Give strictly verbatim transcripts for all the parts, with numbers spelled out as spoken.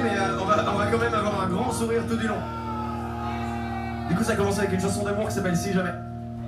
mais euh, on, va, on va quand même avoir un grand sourire tout du long. Du coup, ça commence avec une chanson d'amour qui s'appelle Si Jamais.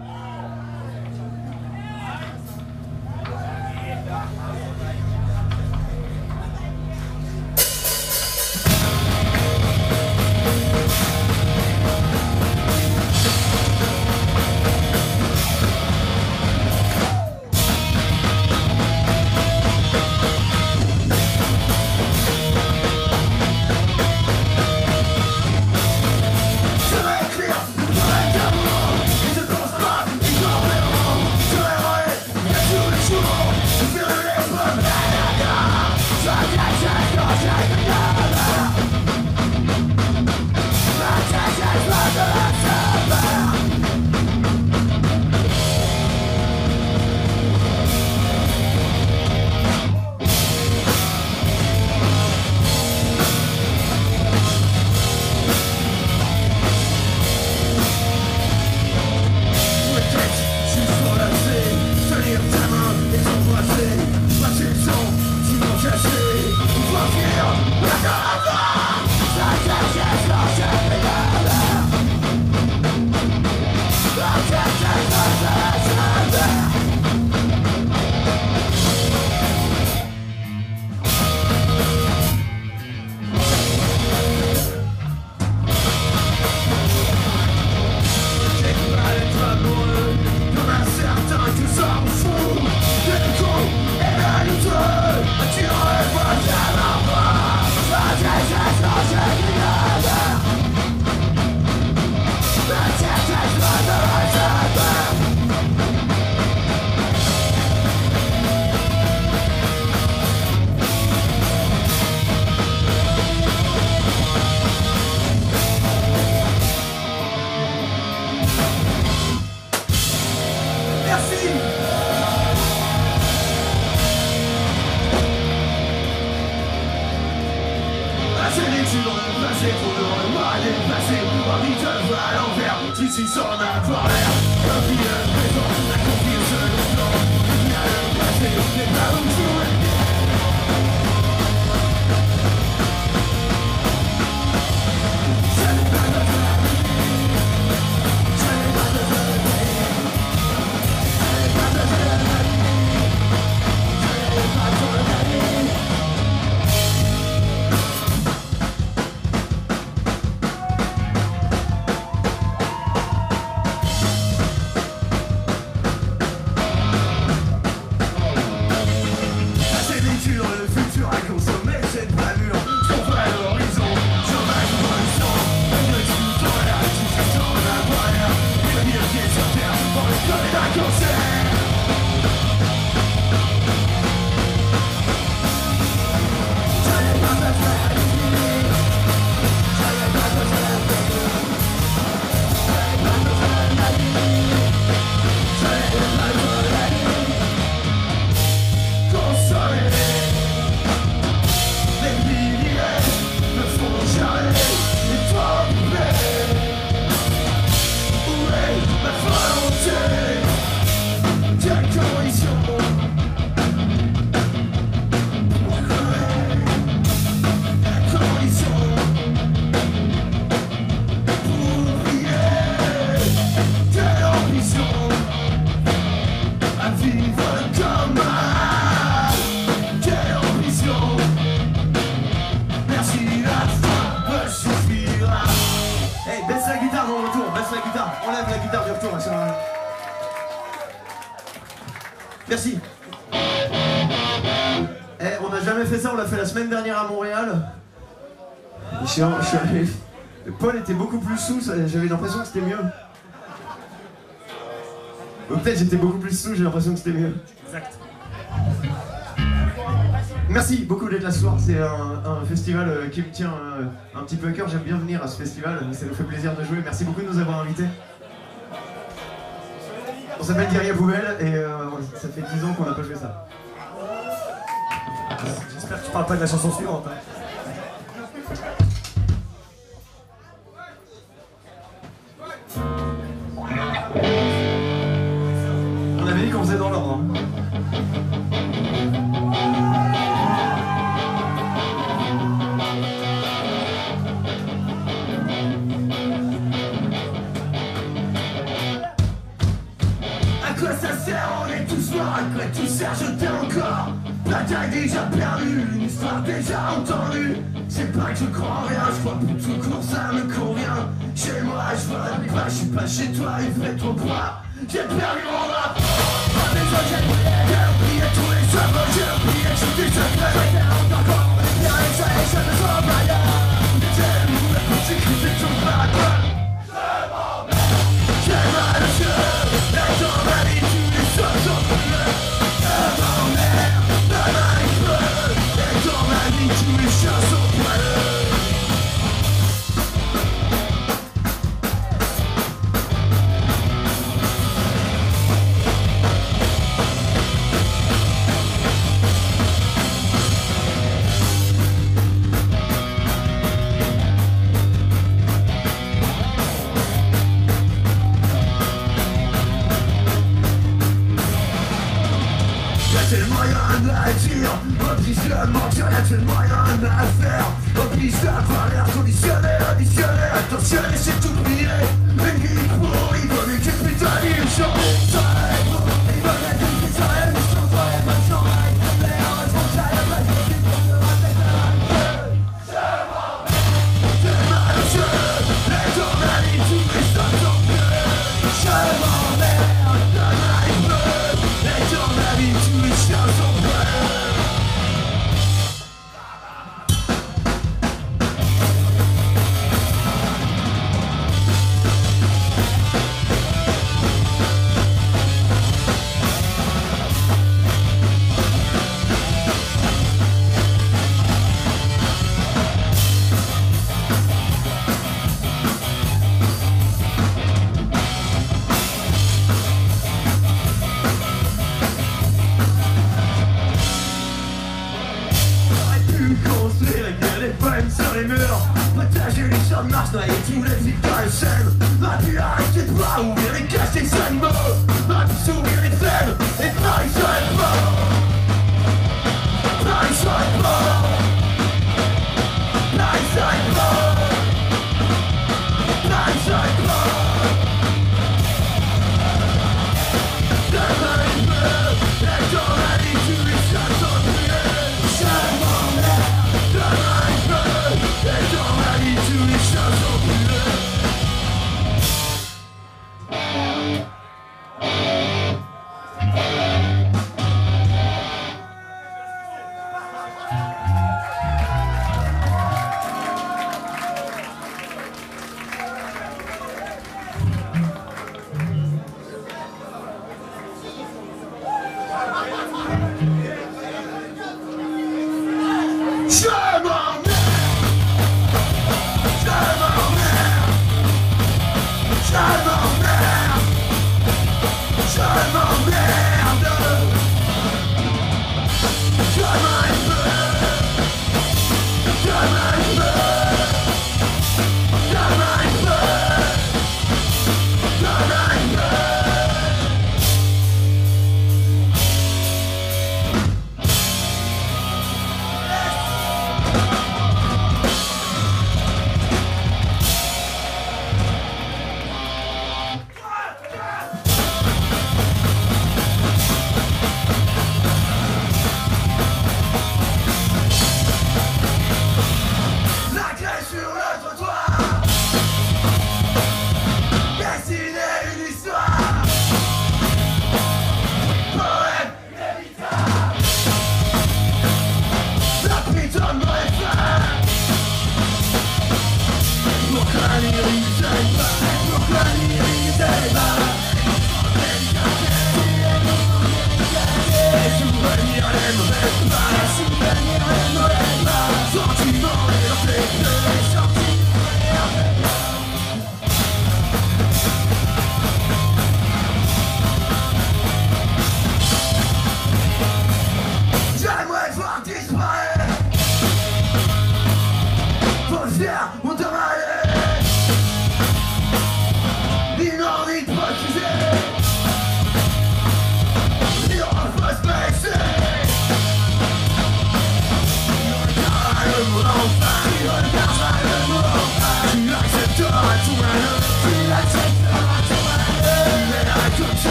Merci. Eh, on n'a jamais fait ça, on l'a fait la semaine dernière à Montréal. Je suis, je suis allé... Paul était beaucoup plus sous, j'avais l'impression que c'était mieux. Ou peut-être j'étais beaucoup plus sous, j'ai l'impression que c'était mieux. Exact. Merci beaucoup d'être là ce soir, c'est un, un festival qui me tient un petit peu à cœur, j'aime bien venir à ce festival, ça nous fait plaisir de jouer, merci beaucoup de nous avoir invités. On s'appelle Guerrier Poubelle et euh, ça fait dix ans qu'on n'a pas joué ça. J'espère que tu parles pas de la chanson suivante. Hein. On avait dit qu'on faisait dans l'ordre. Hein. l'histoire déjà entendue. C'est pas que je crois en rien, je crois pour tout court ça me convient. Chez moi je vote pas, je suis pas chez toi, il fait trop froid. J'ai perdu mon rap. Pas besoin j'ai oublié, j'ai oublié tous les symboles, j'ai oublié tous tes secrets. Je vais encore, bien et ça et je me sens ailleurs. J'ai le mou, la petite crise et tout par la gueule. J'ai mal au jeu, et dans ma vie tous les soirs sont brûlés. Je m'emmerde, ma main est creuse, et dans ma vie tous les chiens sont poileux. Y'a le moyen de la dire, oblige de mentir, y'a le moyen de la faire. Oblige d'avoir l'air conditionné, auditionné, attentionné, c'est oublié. Une vie pourrie, il vaut mieux que putain d'illusion. Ça est bon, il va mettre une pizza et une chanson et bonne chance. Mais heureusement que j'aille pas de vie pour te rater la gueule. J'ai mal au jeu, et dans ma vie tous les sommes sont bleus. Je m'emmerde, la main est bleue, et dans ma vie tous les chiens sont bleus. Construire avec des poèmes sur les murs, partager les champs de Mars, noyer tous les vies dans le Seine. Ma vie arrêter de boire, ouvrir et cacher les animaux. Ma vie s'ouvrir les veines, et Paris serait mort. Paris serait mort. Paris serait mort. Paris serait mort. Demain il meurt, et dans la vie tous les chats sont brûlés. Je m'emmerde. Demain il pleut, et dans ma vie tous les chiens sont brûlés.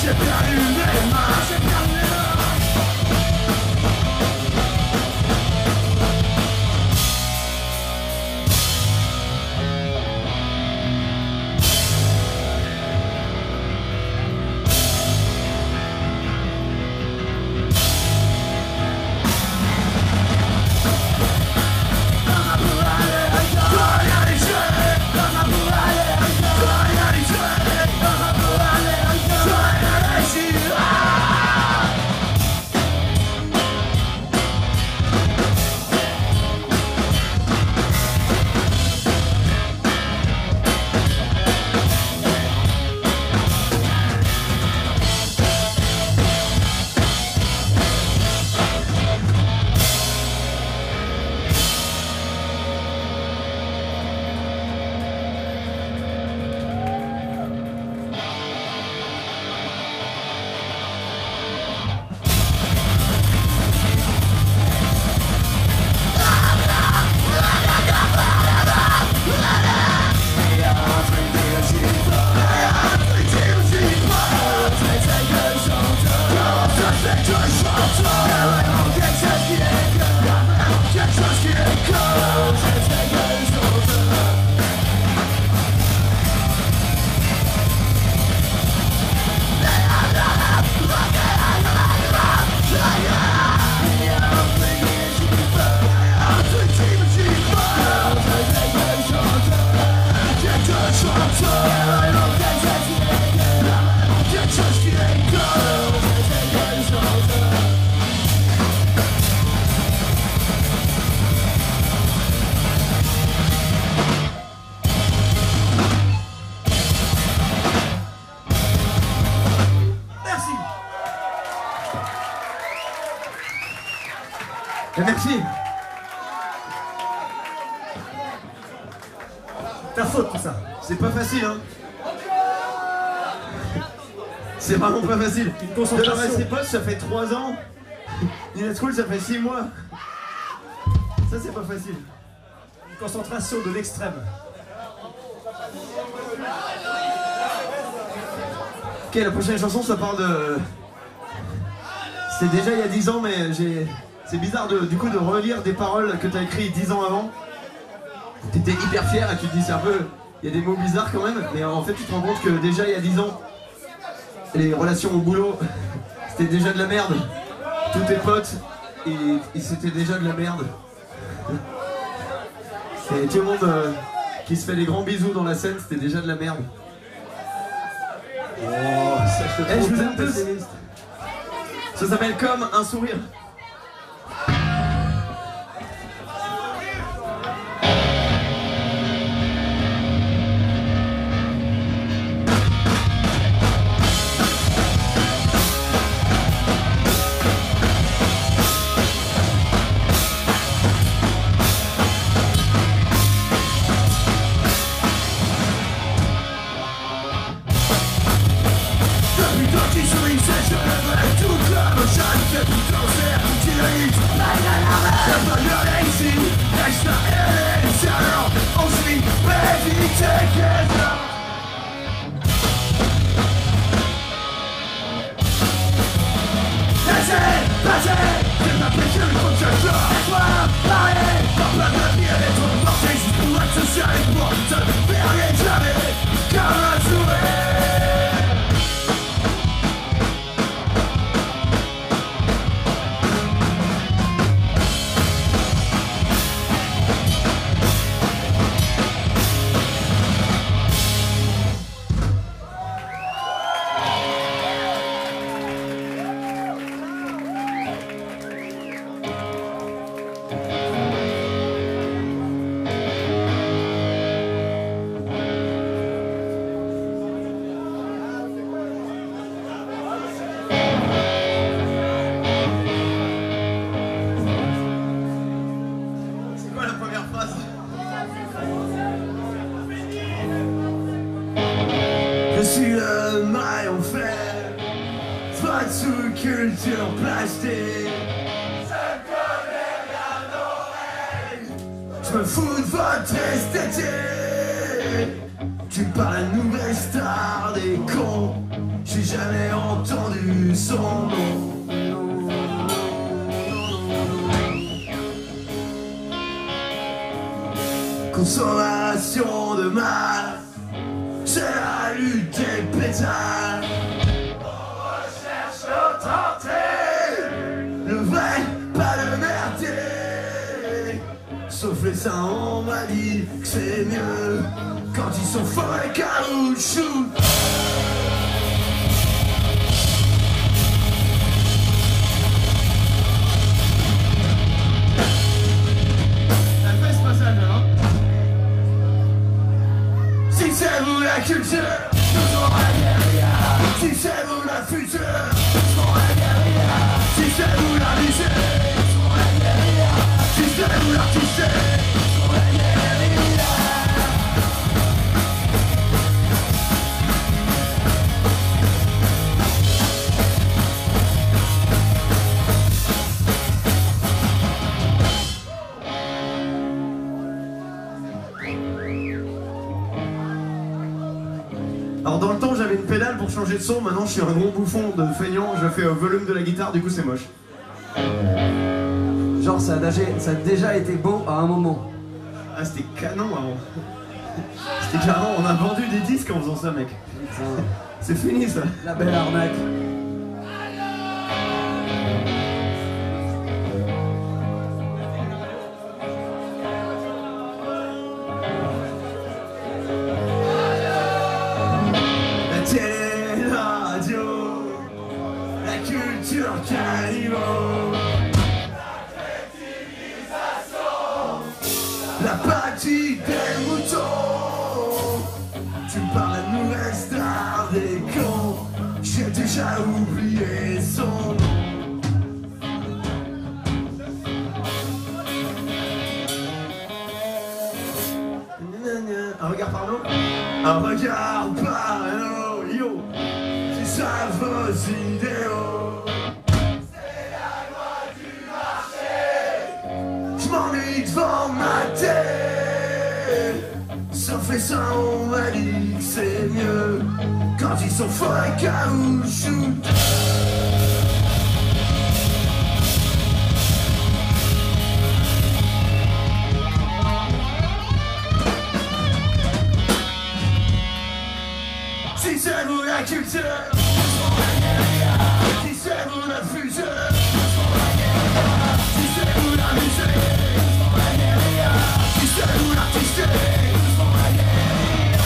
j'ai perdu mes mains, j'ai perdu mes mains. Merci. Ta faute tout ça. C'est pas facile, hein. C'est vraiment pas facile. Une concentration. De la Rest Post, ça fait trois ans. Nina School, ça fait six mois. Ça, c'est pas facile. Une concentration de l'extrême. Ok, la prochaine chanson, ça parle de... C'était déjà il y a dix ans, mais j'ai... C'est bizarre de, du coup de relire des paroles que t'as écrites dix ans avant. T'étais hyper fier et tu te dis c'est un peu... Il y a des mots bizarres quand même, mais en fait tu te rends compte que déjà il y a dix ans, les relations au boulot, c'était déjà de la merde. Tous tes potes, et, et c'était déjà de la merde. Et tout le monde euh, qui se fait des grands bisous dans la scène, c'était déjà de la merde. Oh, ça je te Eh, je trouve vous aime tous. pessimiste. Ça s'appelle Comme un sourire. Culture plastique. Je me fous de votre esthétique. Tu parles à la nouvelle star des cons. j'ai jamais entendu son nom. Consommation de masse, c'est la lutte des pétales. On recherche l'authentique, le vrai, pas le merdier. Sauf les saints, on m'a dit que c'est mieux quand ils sont forts et caoutchouc. c'est vous la culture, nous serons la guérilla. Si c'est vous la future, nous serons la guérilla. Si c'est vous la lycée, nous serons la guérilla. Si c'est vous l'artiste, nous serons la guérilla. Alors dans le temps j'avais une pédale pour changer de son, maintenant je suis un gros bouffon de feignant, je fais au volume de la guitare, du coup c'est moche. Genre ça a, déjà, ça a déjà été beau à un moment. Ah c'était canon avant. C'était carrément, on a vendu des disques en faisant ça mec. C'est fini ça. La belle arnaque. La partie des moutons. Tu me parles de nouvelle star des cons. J'ai déjà oublié son nom. Un regard par l'eau. Un regard par l'eau, yo. C'est ça vos idéaux. Devant ma tête, sauf les seins, on m'a dit que c'est mieux quand ils sont forts et caoutchouc. Si c'est vous la culture, si c'est vous la future, si c'est vous la musique, si c'est vous l'artiste, nous serons la guérilla.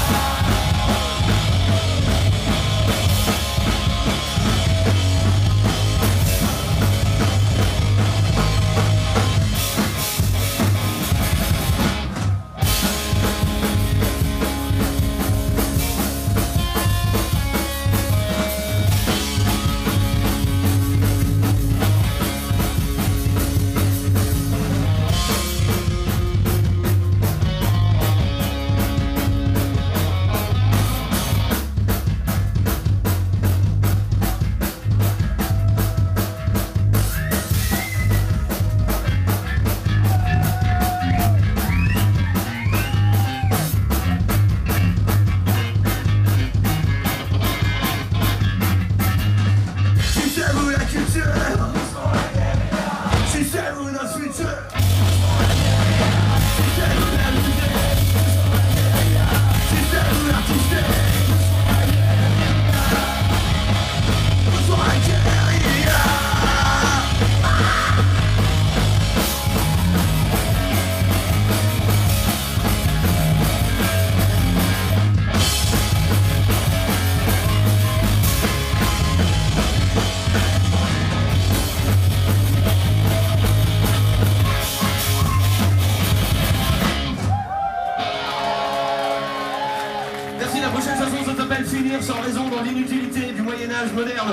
La prochaine chanson ça s'appelle Finir sans raison dans l'inutilité du Moyen-Âge moderne.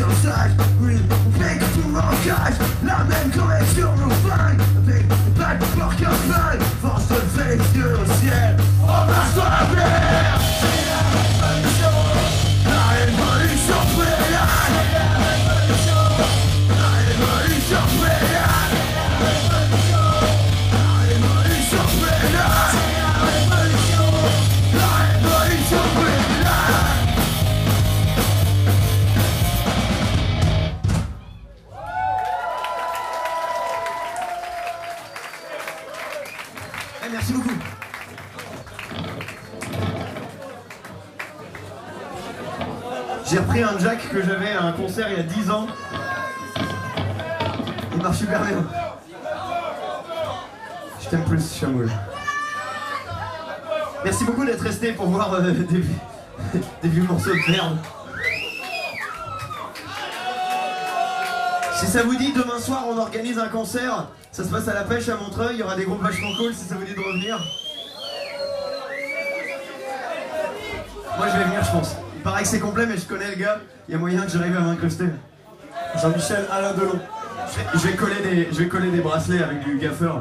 sur le sac. Oui, on fait que tout engage. La même correction nous flingue. Avec des bacs de porc en flingue. Force de lever les yeux au ciel. On marche dans la mer. C'est la révolution. La révolution préalable. C'est la révolution. La révolution préalable. C'est la révolution. La révolution préalable. C'est la révolution. La révolution préalable. Eh, merci beaucoup. J'ai repris un jack que j'avais à un concert il y a dix ans. Il marche super bien. Je t'aime plus, Chamoul. Merci beaucoup d'être resté pour voir euh, des, des vieux morceaux de merde. Si ça vous dit, demain soir on organise un concert. Ça se passe à la pêche à Montreuil. Il y aura des groupes vachement cool si ça vous dit de revenir. Moi je vais venir, je pense. Il paraît que c'est complet, mais je connais le gars. Il y a moyen que j'arrive à m'incruster. Jean-Michel Alain Delon. Je vais, je vais coller des, je vais coller des bracelets avec du gaffeur.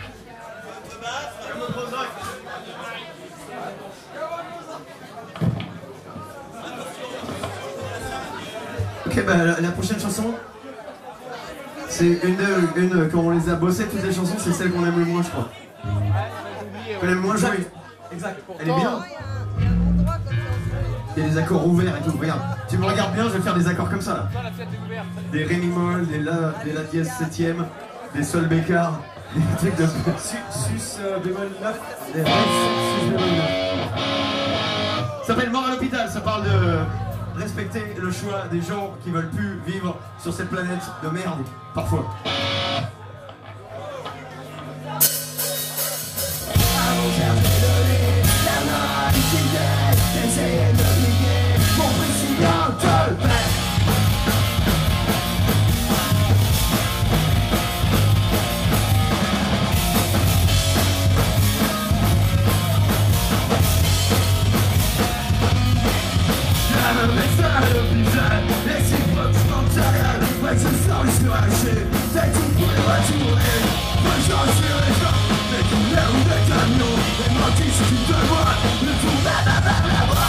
Ok, bah la, la prochaine chanson, c'est une, de, une quand on les a bossées, toutes les chansons, c'est celle qu'on aime le moins, je crois. Qu'on aime moins jouer. Exact. Elle est bien. Il y a des accords ouverts et tout, regarde. Tu me regardes bien, je vais faire des accords comme ça là. Des ré mi moll, des la, des la dièse septième, des sol bécard, des trucs de... Sus euh, bémol neuf. Des ré, sus bémol neuf. Ça s'appelle Mort à l'hôpital, ça parle de respecter le choix des gens qui veulent plus vivre sur cette planète de merde, parfois. Essayez d'oublier mon président de paix. La mauvaise à l'hôpital, et c'est proximantarial. Ouais, je sens le soulager, c'est tout pour les retourner. Moi j'en suis les gens, mais tout l'air ou des camions. Et moi qui suis de moi, le tour va va va va va.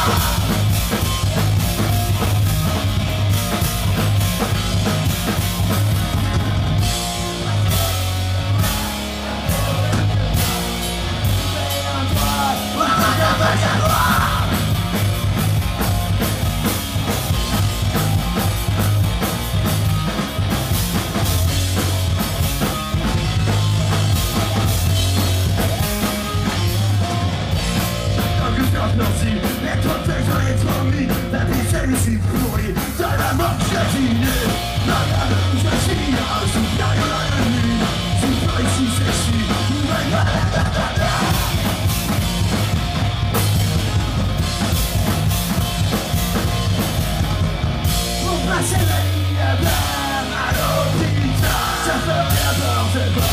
Mais toi t'es j'en ai trop mis. La vie c'est une si pourrie. De la mort j'ai dîné. La gamme je suis un supérieur à la nuit. Si pas ici c'est si. Pour passer la ligne à blanc à l'hôpital, ça ferait n'importe quoi.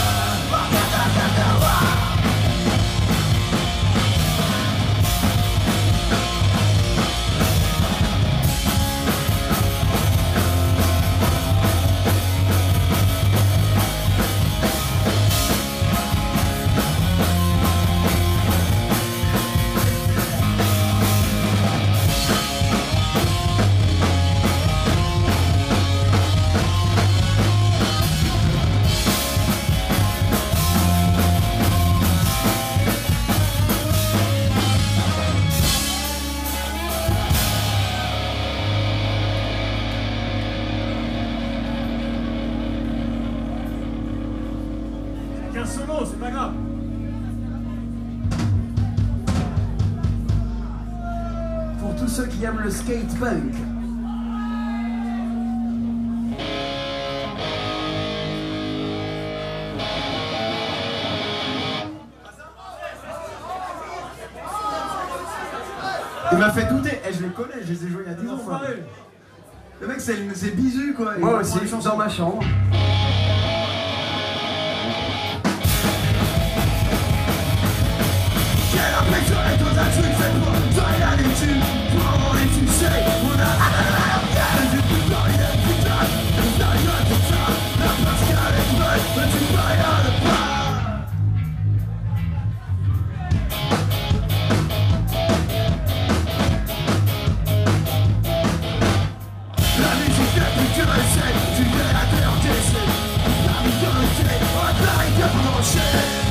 quinze solos, c'est pas grave. Pour tous ceux qui aiment le skate punk. Il m'a fait douter. Eh, je les connais, je les ai joués il y a dix ans. quoi. Le mec, c'est c'est bisu quoi. Il Moi prend aussi, les chansons. dans ma chambre. J'ai l'impression d'être dans un truc fait pour toi et la lecture. Pour en les toucher, on a... J'ai plus peur, il a plus le sais, tu es la terre d'essai. Paris dans le thé, un barricade branché.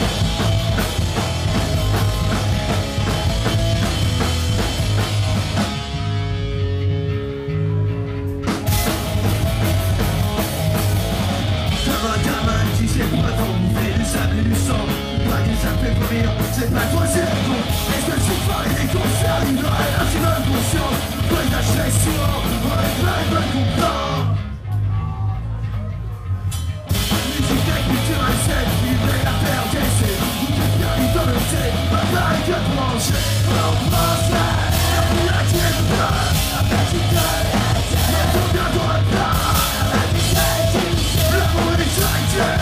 C'est pas toi, c'est le con. Est-ce que tu parles des concerts? Il doit rien, tu veux conscience. Bonne d'achat souvent, on est plein et bonne comprendre. Musique et culture à scène, vivre la terre d'essai. Tout est perdu dans le thé, ma barricade branchée. On pense à elle, la tienne pleure. La petite gueule, elle tombe bien dans le plat. La petite gueule, l'amour est charitaire.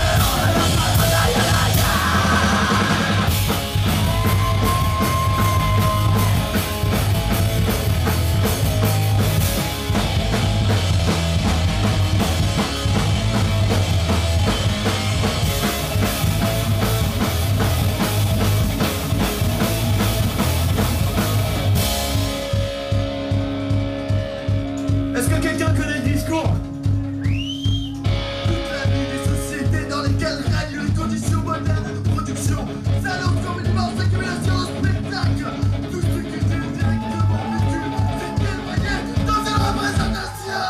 Est-ce que quelqu'un connaît le discours? Toute la vie des sociétés dans lesquelles règnent les conditions modernes de production. Salauds comme une immense accumulation de spectacles. Tout ce qui est directement vécu, c'est témoigné dans une représentation.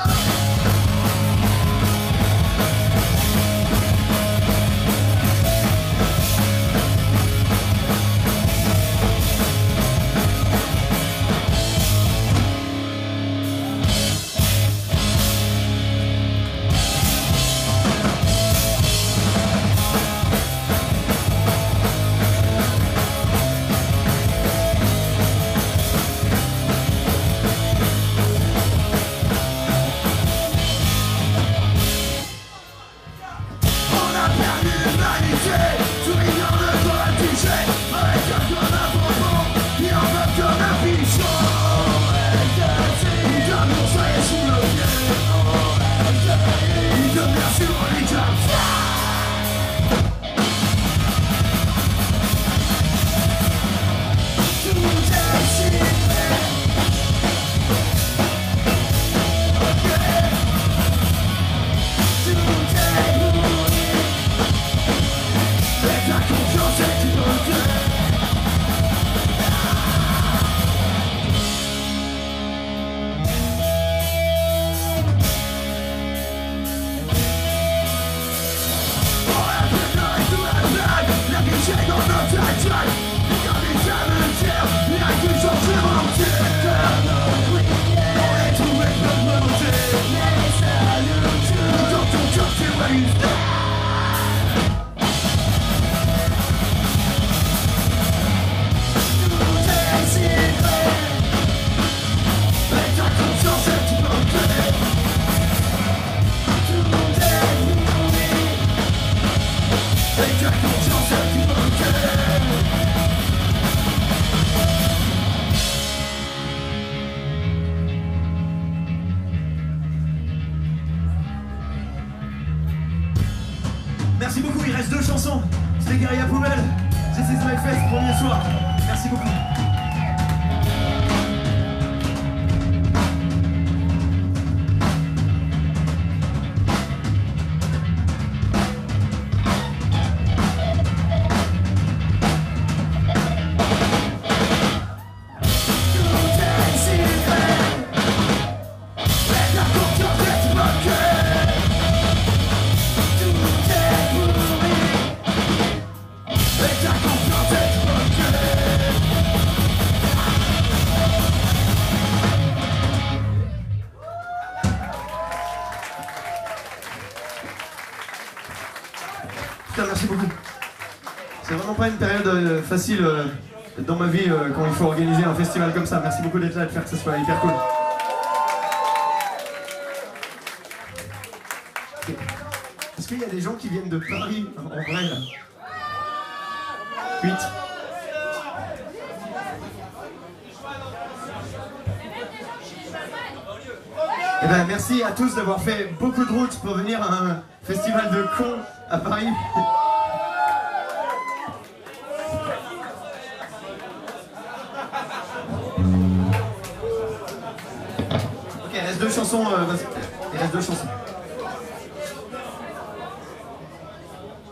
Merci beaucoup, il reste deux chansons. C'était Guérilla Poubelle, This is my fest, premier soir. Merci beaucoup. Putain, merci beaucoup. C'est vraiment pas une période euh, facile euh, dans ma vie euh, quand il faut organiser un festival comme ça. Merci beaucoup d'être là et de faire que ça soit hyper cool. Est-ce qu'il y a des gens qui viennent de Paris en vrai là? huit. Eh ben, merci à tous d'avoir fait beaucoup de routes pour venir à un festival de cons à Paris. Ok, il reste deux chansons. Euh, il reste deux chansons.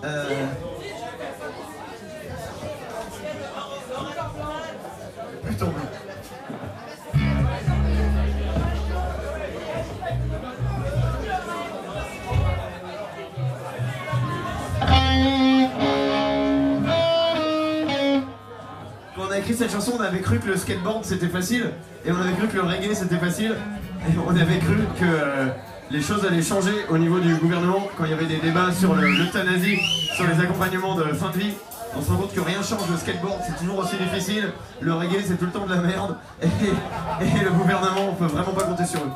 Euh... Putain. Quand on a écrit cette chanson, on avait cru que le skateboard c'était facile, et on avait cru que le reggae c'était facile, et on avait cru que euh, les choses allaient changer au niveau du gouvernement quand il y avait des débats sur le- l'euthanasie, sur les accompagnements de fin de vie. On se rend compte que rien change, le skateboard c'est toujours aussi difficile, le reggae c'est tout le temps de la merde, et, et le gouvernement on peut vraiment pas compter sur eux.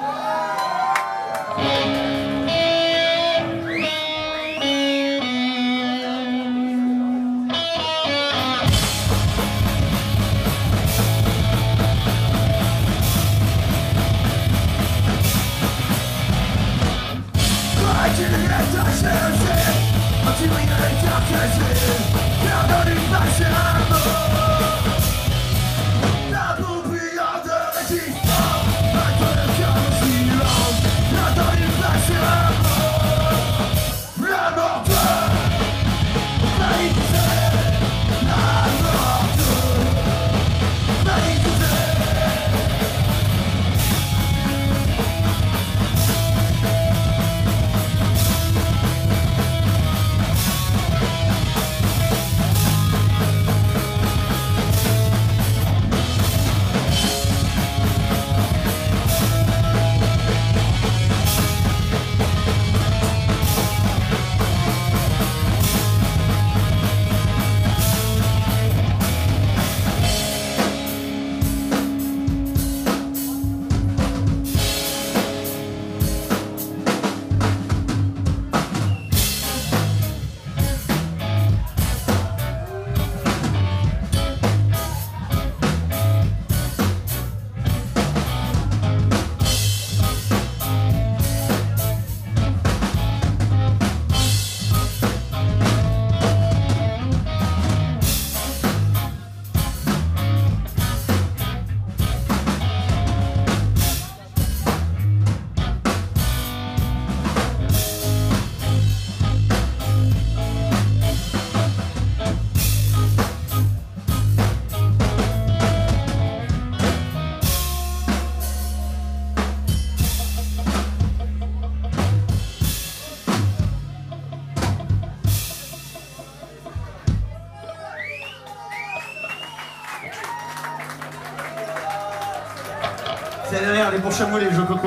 C'est derrière les pour chameaux, les jeux coco.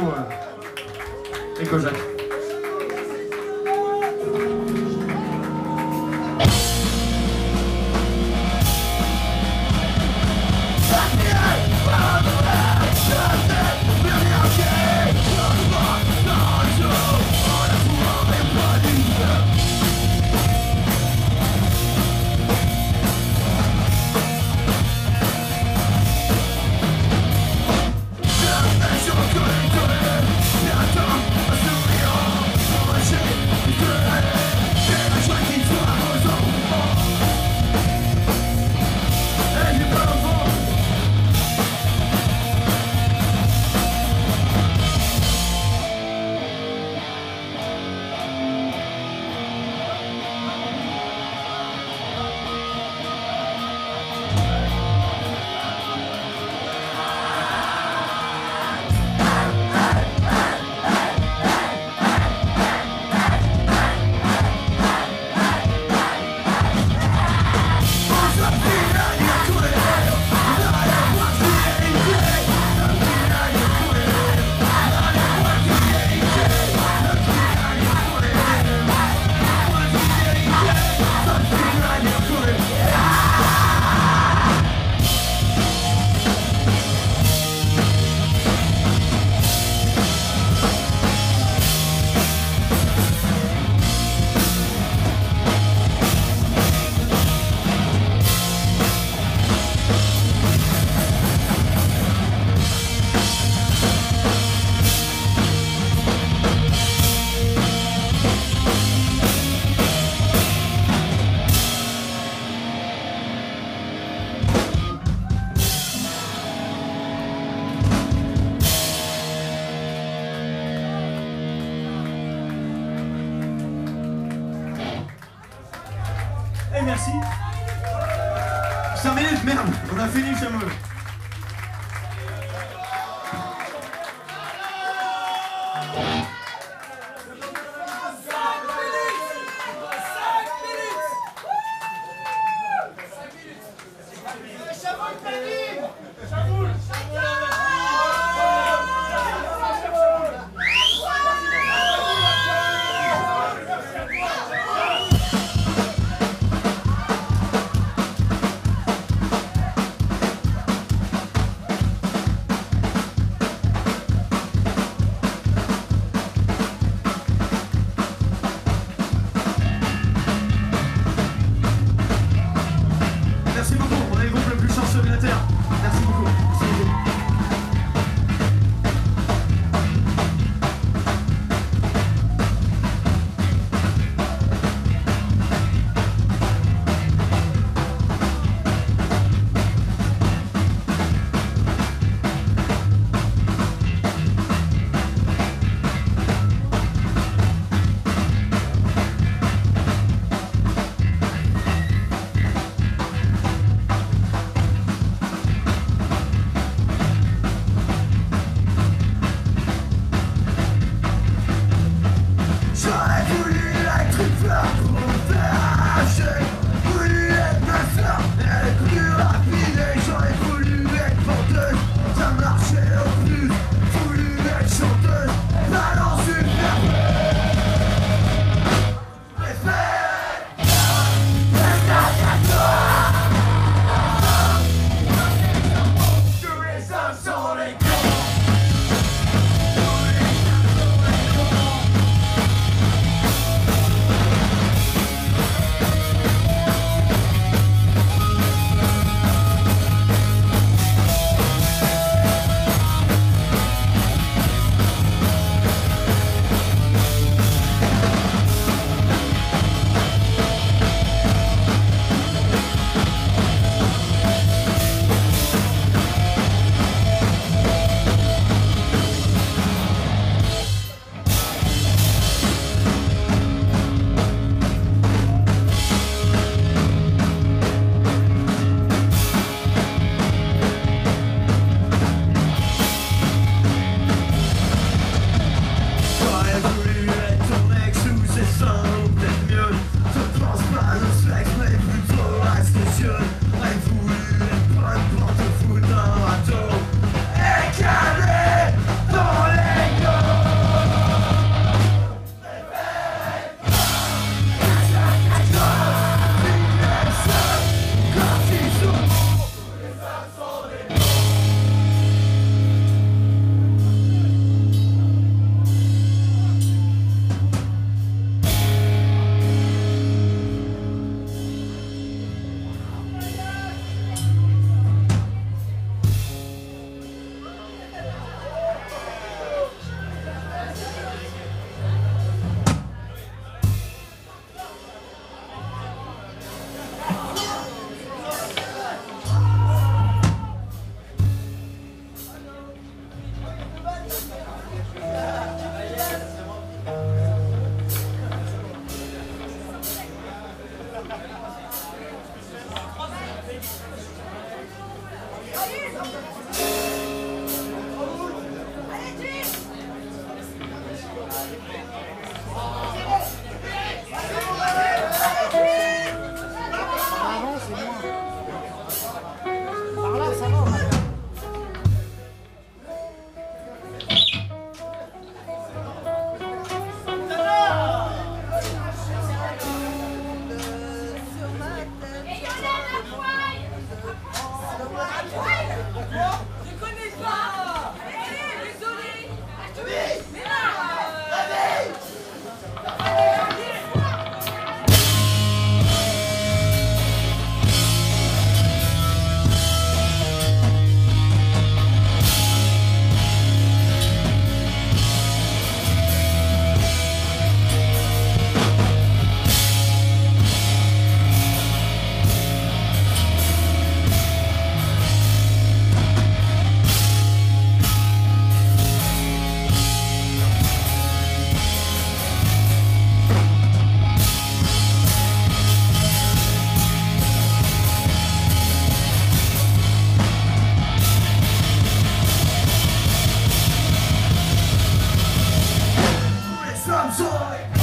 Euh. Et Kojak. Sur le merci. cinq minutes, merde, on a fini chez moi. soy